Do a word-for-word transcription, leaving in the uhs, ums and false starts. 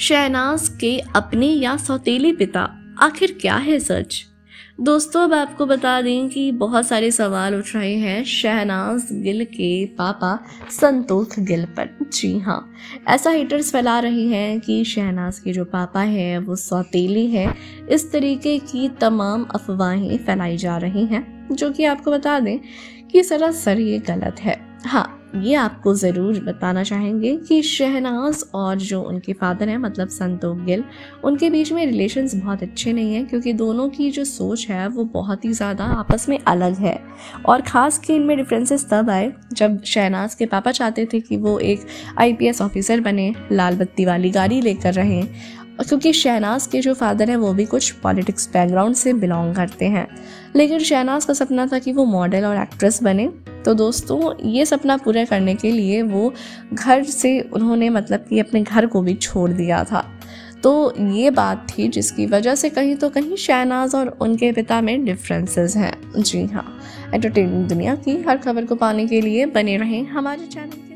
शहनाज के अपने या सौतेले पिता, आखिर क्या है सच? दोस्तों, अब आपको बता दें कि बहुत सारे सवाल उठ रहे हैं शहनाज गिल के पापा संतोष गिल पर। जी हाँ, ऐसा हेटर्स फैला रहे हैं कि शहनाज के जो पापा हैं वो सौतेले हैं। इस तरीके की तमाम अफवाहें फैलाई जा रही हैं, जो कि आपको बता दें कि सरासर ये गलत है। हाँ, ये आपको ज़रूर बताना चाहेंगे कि शहनाज और जो उनके फादर हैं मतलब संतोष गिल, उनके बीच में रिलेशंस बहुत अच्छे नहीं हैं, क्योंकि दोनों की जो सोच है वो बहुत ही ज़्यादा आपस में अलग है। और ख़ास के इनमें डिफरेंसेस तब आए जब शहनाज के पापा चाहते थे कि वो एक आई पी एस ऑफिसर बने, लाल बत्ती वाली गाड़ी लेकर रहें, क्योंकि शहनाज के जो फादर हैं वो भी कुछ पॉलिटिक्स बैकग्राउंड से बिलोंग करते हैं। लेकिन शहनाज का सपना था कि वो मॉडल और एक्ट्रेस बने। तो दोस्तों, ये सपना पूरा करने के लिए वो घर से उन्होंने मतलब कि अपने घर को भी छोड़ दिया था। तो ये बात थी जिसकी वजह से कहीं तो कहीं शहनाज और उनके पिता में डिफरेंसेस हैं। जी हाँ, एंटरटेनमेंट दुनिया की हर खबर को पाने के लिए बने रहें हमारे चैनल।